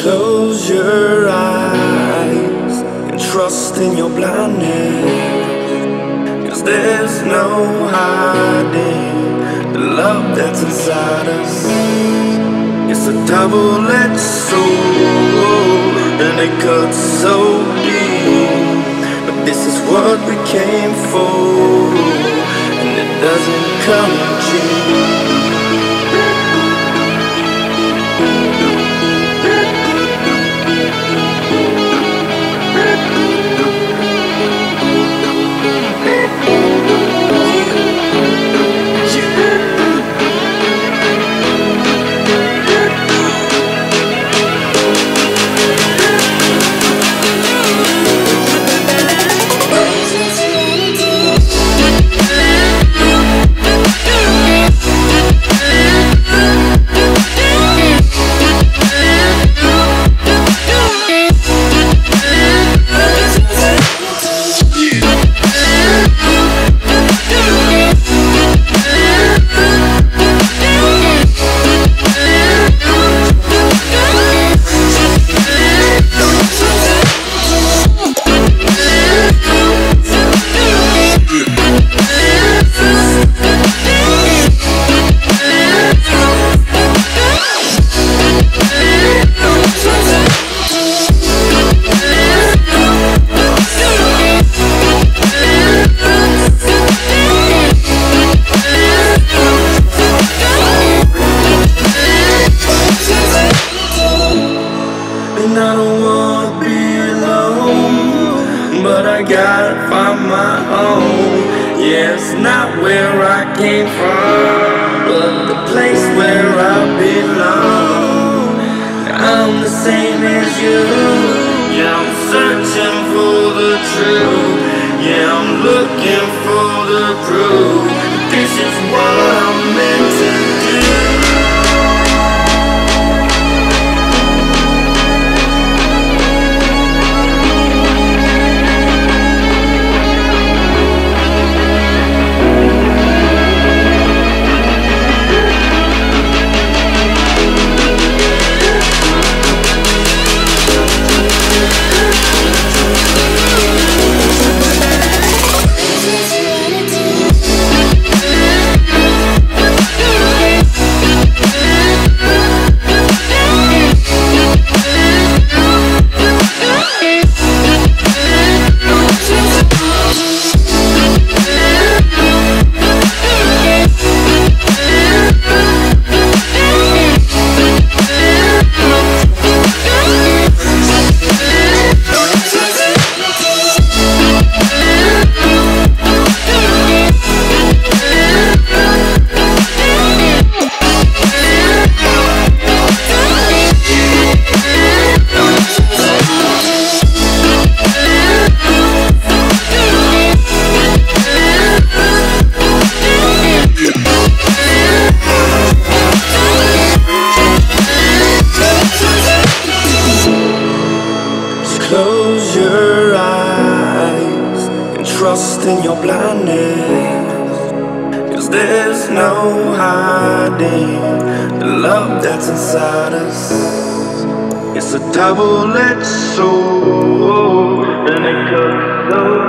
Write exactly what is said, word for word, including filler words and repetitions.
Close your eyes and trust in your blindness, 'cause there's no hiding the love that's inside us. It's a double-edged sword and it cuts so deep, but this is what we came for, and it doesn't come cheap. I don't wanna be alone, but I gotta find my own. Yeah, it's not where I came from, but the place where I belong. I'm the same as you. Yeah, I'm searching for the truth. Yeah, I'm looking for the proof. This is what I'm meant to do. Close your eyes and trust in your blindness, 'cause there's no hiding the love that's inside us. It's a double-edged sword and it cuts so